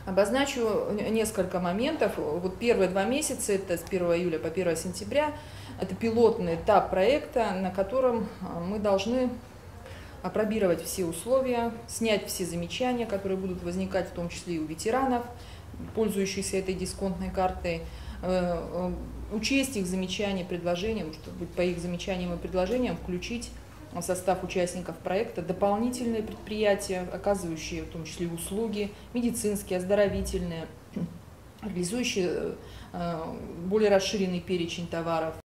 Обозначу несколько моментов. Вот первые 2 месяца, это с 1 июля по 1 сентября, это пилотный этап проекта, на котором мы должны опробировать все условия, снять все замечания, которые будут возникать, в том числе и у ветеранов, пользующихся этой дисконтной картой, учесть их замечания, предложения, чтобы по их замечаниям и предложениям включить в состав участников проекта дополнительные предприятия, оказывающие в том числе услуги медицинские, оздоровительные, реализующие более расширенный перечень товаров.